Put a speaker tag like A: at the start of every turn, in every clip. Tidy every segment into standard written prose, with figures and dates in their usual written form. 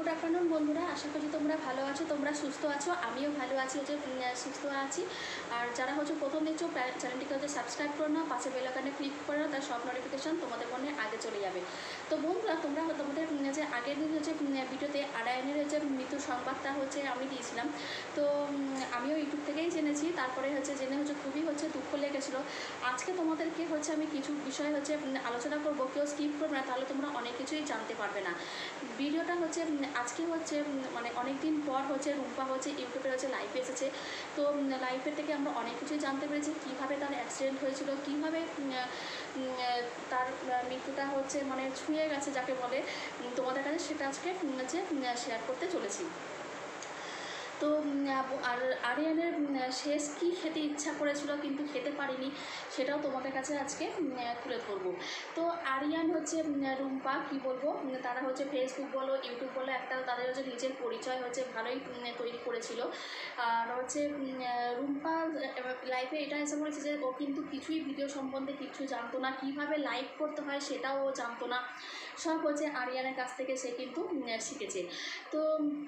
A: Good afternoon বন্ধুরা, আশা করি তোমরা ভালো আছো, তোমরা সুস্থ আছো। আমিও ভালো আছি, সুস্থ আছি। আর যারা প্রথম দেখছো চ্যানেলটিকে সাবস্ক্রাইব করে নাও, পাশে বেল আইকনে ক্লিক করে নাও, তার সব নোটিফিকেশন তোমাদের ফোনে আগে চলে যাবে। তো বন্ধুরা, তোমরা তোমাদের আগের দিন ভিডিওতে আরায়ানের মৃত্যুর সংবাদটা আমি দিয়েছিলাম। তো আমিও ইউটিউব থেকেই জেনেছি, তারপরে জেনে খুবই দুঃখ লেগেছিলো। আজকে তোমাদেরকে আমি কিছু বিষয় আলোচনা করবো, কেউ স্কিপ করবে না, তাহলে তোমরা অনেক কিছুই জানতে পারবে না। ভিডিওটা আজকে মানে অনেক দিন পর রুম্পা ইউটিউবে লাইভে এসেছে। তো লাইভের থেকে আমরা অনেক কিছুই জানতে পেরেছি, কীভাবে তার অ্যাক্সিডেন্ট হয়েছিল, কীভাবে তার মৃত্যুটা মানে ছুঁয়ে গেছে যাকে বলে। তোমাদের কাছে সেটা আজকে শেয়ার করতে চলেছি। তো আর আরিয়ানের শেষ কী খেতে ইচ্ছা করেছিল কিন্তু খেতে পারিনি, সেটাও তোমাদের কাছে আজকে তুলে ধরবো। তো আরিয়ান রুম্পা কী বলবো, তারা ফেসবুক বলো ইউটিউব বলো একটা তাদের নিজের পরিচয় ভালোই তৈরি করেছিল। আর রুম্পা লাইফে এটা এসে বলেছে যে ও কিন্তু কিছুই ভিডিও সম্বন্ধে কিছু জানতো না, কীভাবে লাইভ করতে হয় সেটাও ও জানতো না, সব আরিয়ানের কাছ থেকে সে কিন্তু শিখেছে। তো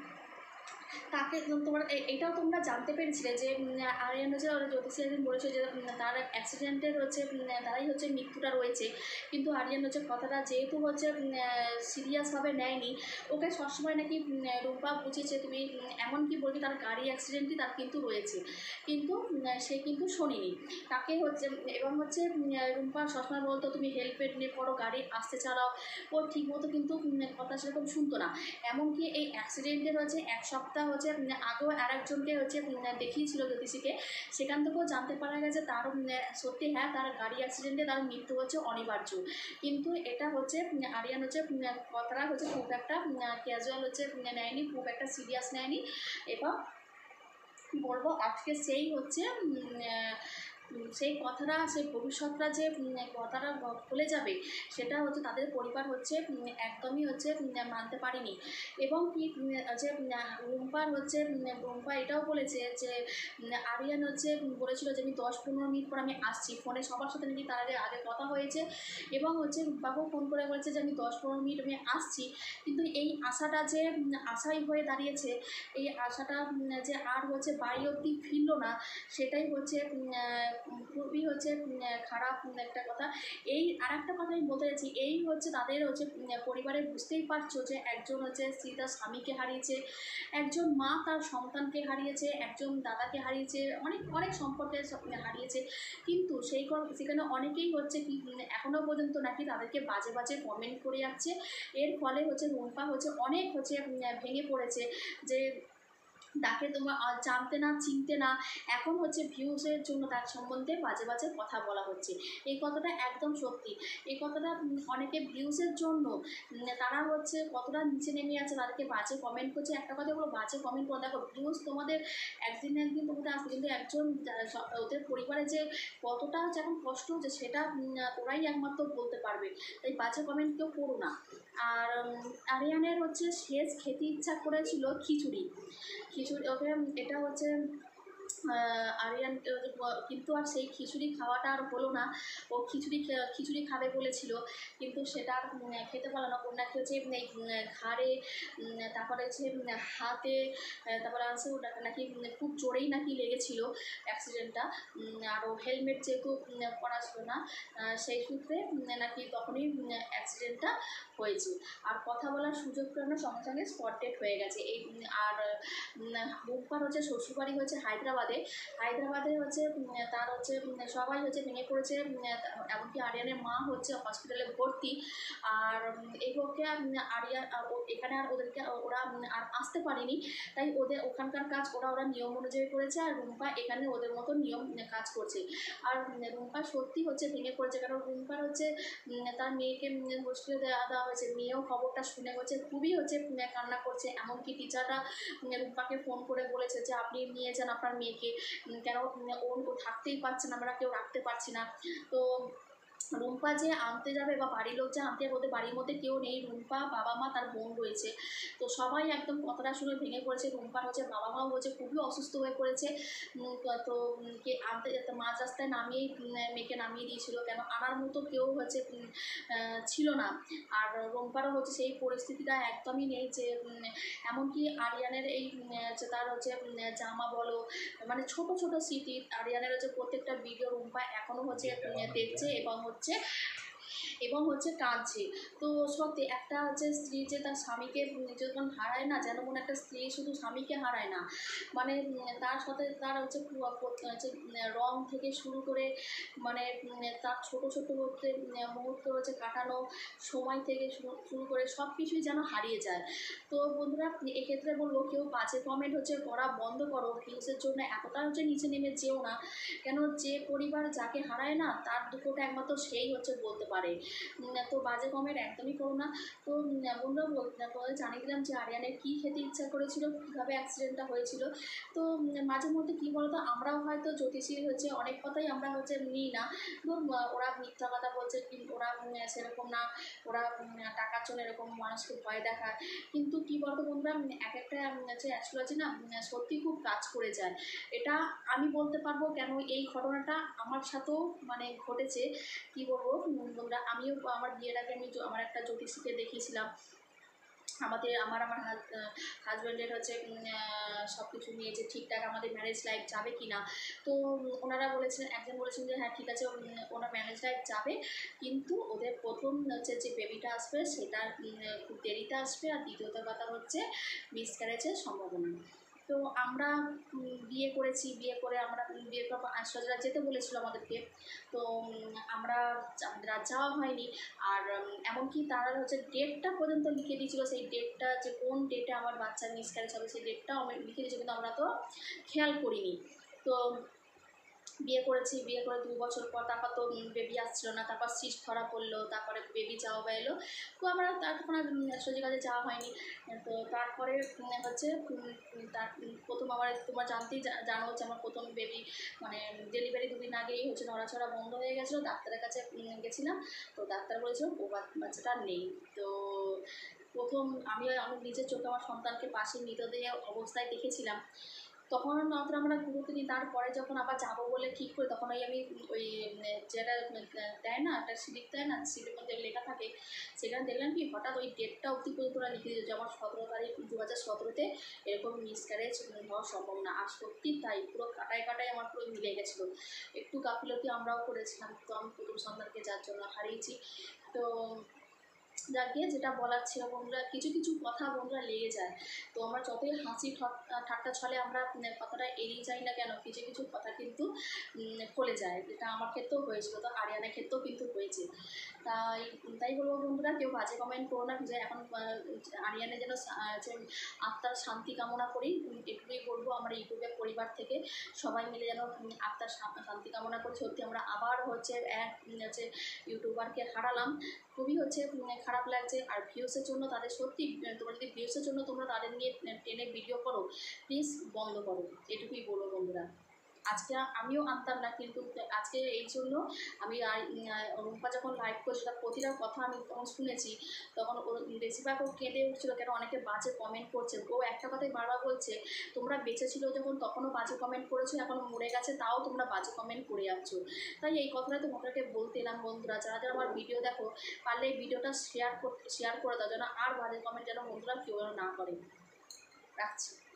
A: তাকে তোমরা এটাও তোমরা জানতে পেরেছিলে যে আরিয়ান জ্যোতিষী একদিন বলেছে যে তার অ্যাক্সিডেন্টের তারাই মৃত্যুটা রয়েছে, কিন্তু আরিয়ান কথাটা যেহেতু সিরিয়াসভাবে নেয়নি, ওকে সবসময় নাকি রূপা বুঝিয়েছে তুমি এমন কি বলবি তার গাড়ি অ্যাক্সিডেন্টই তার কিন্তু রয়েছে, কিন্তু সে কিন্তু শোনেনি তাকে এবং রূপা সবসময় বলতো তুমি হেল্পের নিয়ে করো, গাড়ি আসতে চালাও, ও ঠিকমতো কিন্তু কথা সেরকম শুনতো না। এমনকি এই অ্যাক্সিডেন্টের এক সপ্তাহ আগেও আর একজনকে দেখিয়েছিল জ্যোতিষীকে, সেখান থেকেও জানতে পারা গেছে তার সত্যি হ্যাঁ তার গাড়ি অ্যাক্সিডেন্টে তার মৃত্যু অনিবার্য, কিন্তু এটা আরিয়ান কথাটা খুব একটা ক্যাজুয়াল নেয়নি, খুব একটা সিরিয়াস নেয়নি। এবং বলবো আজকে সেই সেই কথাটা সেই ভবিষ্যৎটা যে কথাটা খুলে যাবে, সেটা তাদের পরিবার একদমই মানতে পারেনি। এবং কি রুম্পা এটাও বলেছে যে আরিয়ান বলেছিল যে আমি 10-15 মিনিট পর আমি আসছি, ফোনে সবার সাথে নাকি তার আগে কথা হয়েছে, এবং রুম্পাকেও ফোন করে বলেছে যে আমি 10-15 মিনিট আমি আসছি, কিন্তু এই আশাটা যে আশাই হয়ে দাঁড়িয়েছে, এই আশাটা যে আর বাড়ি অবধি ফিরল না, সেটাই খুবই খারাপ একটা কথা। এই আর একটা কথা আমি বলতে চাইছি, এই তাদের পরিবারে বুঝতেই পারছো যে একজন স্ত্রী তার স্বামীকে হারিয়েছে, একজন মা তার সন্তানকে হারিয়েছে, একজন দাদাকে হারিয়েছে, অনেক অনেক সম্পর্কে হারিয়েছে, কিন্তু সেখানে অনেকেই কি এখনও পর্যন্ত নাকি তাদেরকে বাজে বাজে কমেন্ট করে যাচ্ছে। এর ফলে রুম্পা অনেক ভেঙে পড়েছে যে তাকে তোমরা জানতে না চিনতে না, এখন ভিউজের জন্য তার সম্বন্ধে বাজে বাজে কথা বলা হচ্ছে। এই কথাটা একদম সত্যি, এই কথাটা অনেকে ভিউজের জন্য তারা কতটা নিচে নেমে আছে, তাদেরকে বাজে কমেন্ট করছে। একটা কথা বলো, বাজে কমেন্ট করে দেখো, ভিউজ তোমাদের একদিন না একদিন তোমাদের আসবে, কিন্তু একজন ওদের পরিবারে যে কতটা এখন কষ্ট হচ্ছে সেটা ওরাই একমাত্র বলতে পারবে, তাই বাজে কমেন্ট কেউ করো না। আর আরিয়ানের শেষ খেতে ইচ্ছা করেছিল খিচুড়ি, ওকে এটা আরিয়ান, কিন্তু আর সেই খিচুড়ি খাওয়াটা আর হলো না। ও খিচুড়ি খাবে বলেছিল, কিন্তু সেটা আর খেতে পারলো না। ওর নাকি এই ঘাড়ে, তারপরে হাতে, তারপরে নাকি খুব জোরেই নাকি লেগেছিল অ্যাক্সিডেন্টটা। আরও হেলমেট যেহেতু পরা ছিল না, সেই সূত্রে নাকি তখনই অ্যাক্সিডেন্টটা হয়েছে। আর কথা বলার সুযোগ পেলানোর সঙ্গে সঙ্গে স্পট ডেট হয়ে গেছে। এই আর রূপপার শ্বশুরবাড়ি হায়দ্রাবাদে তার সবাই ভেঙে পড়েছে, এমনকি আরিয়ানের মা হসপিটালে ভর্তি। আর এই পক্ষে আরিয়া এখানে আর ওদেরকে ওরা আর আসতে পারেনি, তাই ওদের ওখানকার কাজ ওরা নিয়ম অনুযায়ী করেছে, আর রুম্পা এখানে ওদের মতো নিয়ম কাজ করছে। আর রুম্পা সত্যি ভেঙে পড়েছে, কারণ রুম্পার তার মেয়েকে হোস্টেলে দেওয়া হয়েছে, মেয়েও খবরটা শুনে খুবই কান্না করছে। এমনকি টিচাররা রুম্পাকে ফোন করে বলেছে যে আপনি নিয়ে যান আপনার মেয়েকে, কেন ও থাকতেই পারছে না, আমরা কেউ রাখতে পারছি না। তো রুম্পা যে আনতে যাবে বা বাড়ির লোক যে আনতে যাবে, ওদের বাড়ির মধ্যে কেউ নেই, রুম্পা বাবা মা তার বোন রয়েছে। তো সবাই একদম কথাটা শুনে ভেঙে পড়েছে। রুম্পার হচ্ছে বাবা মাও হচ্ছে খুবই অসুস্থ হয়ে পড়েছে। তো কে আনতে যেতে মাঝ রাস্তায় নামিয়েই মেয়েকে নামিয়ে দিয়েছিল, কেন আনার মতো কেউ হচ্ছে ছিল না। আর রুম্পারও হচ্ছে সেই পরিস্থিতিটা একদমই নেই যে এমনকি আরিয়ানের এই যে তার হচ্ছে জামা বলো, মানে ছোট ছোট স্মৃতি আরিয়ানের হচ্ছে প্রত্যেকটা ভিডিও রুম্পা এখনও হচ্ছে দেখছে এবং হচ্ছে কাঁদছে। তো সত্যি একটা হচ্ছে স্ত্রী যে তার স্বামীকে যখন হারায় না, যেন কোনো একটা স্ত্রী শুধু স্বামীকে হারায় না, মানে তার সাথে তার হচ্ছে রং থেকে শুরু করে, মানে তার ছোট ছোট হচ্ছে মুহূর্ত হচ্ছে কাটানো সময় থেকে শুরু করে সব কিছুই যেন হারিয়ে যায়। তো বন্ধুরা, এক্ষেত্রে বলবো কেউ বাজে কমেন্ট হচ্ছে করা বন্ধ করো, ভিউসের জন্য এতটা হচ্ছে নিচে নেমে যেও না। কেন যে পরিবার যাকে হারায় না, তার দুঃখটা একমাত্র সেই হচ্ছে বলতে পারে। তো বাজে কমেন্ট একদমই করো না। তো বন্ধুরা বলে জানিয়ে দিলাম যে আরিয়ানের কী খেতে ইচ্ছা করেছিল, কীভাবে অ্যাক্সিডেন্টটা হয়েছিল। তো মাঝে মধ্যে কী বলতো, আমরাও হয়তো জ্যোতিষীর হচ্ছে অনেক কথাই আমরা হচ্ছে নিই না। ধরুন ওরা মিথ্যা কথা বলছে, ওরা সেরকম না, ওরা টাকার জন্য এরকম মানুষকে ভয় দেখায়। কিন্তু কী বলতো বন্ধুরা, এক একটা হচ্ছে অ্যাস্ট্রোলজি না সত্যি খুব কাজ করে যায়। এটা আমি বলতে পারবো, কেন এই ঘটনাটা আমার সাথেও মানে ঘটেছে। কী বলবো বন্ধুরা, আমিও আমার বিয়ের আগে আমি আমার একটা জ্যোতিষীকে দেখিয়েছিলাম। আমার হাজব্যান্ডের হচ্ছে সব কিছু নিয়ে যে ঠিকঠাক আমাদের ম্যারেজ লাইফ যাবে কি না। তো ওনারা বলেছেন, একজন বলেছেন যে হ্যাঁ ঠিক আছে, ওনার ম্যারেজ লাইফ যাবে, কিন্তু ওদের প্রথম হচ্ছে যে বেবিটা আসবে সেটা খুব দেরিতে আসবে, আর দ্বিতীয়ত কথা হচ্ছে মিসক্যারেজের সম্ভাবনা। তো আমরা বিয়ে করেছি, বিয়ে করে আমরা বিয়ের পর আশ্রয়রা যেতে বলেছিল আমাদেরকে। তো আমরা যাওয়া হয়নি। আর এমনকি তারা হচ্ছে ডেটটা পর্যন্ত লিখে দিয়েছিল, সেই ডেটটা যে কোন ডেটে আমার বাচ্চার মিসক্যারেজ হবে সেই ডেটটাও আমি লিখে দিয়েছিল, কিন্তু আমরা তো খেয়াল করিনি। তো বিয়ে করেছি, বিয়ে করে 2 বছর পর তারপর তো বেবি আসছিল না, তারপর সিস্ট ধরা পড়লো, তারপরে বেবি যাওয়া বা এলো। তো আমরা তখন আর সোজা কাজে যাওয়া হয়নি। তো তারপরে হচ্ছে তার প্রথম আমার তোমরা জানো হচ্ছে আমার প্রথম বেবি মানে ডেলিভারি 2 দিন আগেই হচ্ছে নড়াচড়া বন্ধ হয়ে গেছিলো। ডাক্তারের কাছে গেছিলাম, তো ডাক্তার বলেছিল ও বাচ্চাটা নেই। তো প্রথম আমি নিজের চোখে আমার সন্তানকে পাশে মৃতদেহ অবস্থায় দেখেছিলাম। তখন অতটা আমরা গুরুত্ব দিই। তারপরে যখন আবার যাবো বলে ঠিক করি, তখন ওই যেটা দেয় না, একটা স্লিপ দেয় না, স্লিপের মধ্যে লেখা থাকে, সেখানে দেখলাম কি হঠাৎ ওই ডেটটা অবধি পর্যন্ত ওরা লিখে দিয়েছে যে আমার 17 তারিখ 2017-তে এরকম মিসক্যারেজ হওয়া সম্ভব না। আর সত্যি তাই, পুরো কাটায় কাটায় আমার পুরো মিলে গেছিলো। একটু গাফিলতি আমরাও করেছিলাম, তো আমি প্রথম সন্তানকে যার জন্য হারিয়েছি। তো যাকে যেটা বলার ছিল বন্ধুরা, কিছু কিছু কথা বন্ধুরা লেগে যায়। তো আমরা যতই হাসি ঠাট্টা ছলে আমরা কথাটা এড়িয়ে যাই না কেন, কিছু কিছু কথা কিন্তু ফলে যায়, যেটা আমার ক্ষেত্রেও হয়েছিল, তো আরিয়ানার ক্ষেত্রেও কিন্তু হয়েছে। তাই তাই বলবো বন্ধুরা, কেউ বাজে কমেন্ট করো না, যে এখন আরিয়ানের যেন আত্মার শান্তি কামনা করি, এটুকুই বলবো। আমরা ইউটিউবের পরিবার থেকে সবাই মিলে যেন আত্মার শান্তি কামনা করি। সত্যি আমরা আবার হচ্ছে হচ্ছে ইউটিউবারকে হারালাম, খুবই হচ্ছে খারাপ লাগছে। আর ভিউসের জন্য তাদের সত্যি, তোমরা যদি ভিউসের জন্য তোমরা তাদের নিয়ে টেনে ভিডিও করো, প্লিজ বন্ধ করো, এটুকুই বলবো বন্ধুরা। আজকে আমিও আনতাম না, কিন্তু আজকে এই জন্য আমি রুম্পা যখন লাইভ করছে তার প্রতিটা কথা আমি তখন শুনেছি, তখন ও বেশিরভাগ ও কেঁদে উঠছিল, কেন অনেকে বাজে কমেন্ট করছে। ও একটা কথাই বারবার বলছে, তোমরা বেঁচে ছিল যখন তখনও বাজে কমেন্ট করেছো, এখন মরে গেছে তাও তোমরা বাজে কমেন্ট করে যাচ্ছ। তাই এই কথাটা তোমাদেরকে বলতে এলাম বন্ধুরা। যারা যারা আমার ভিডিও দেখো, পারলে এই ভিডিওটা শেয়ার করে দাও, যেন আর বাজে কমেন্ট যেন বন্ধুরা কেউ না করে। রাখছি।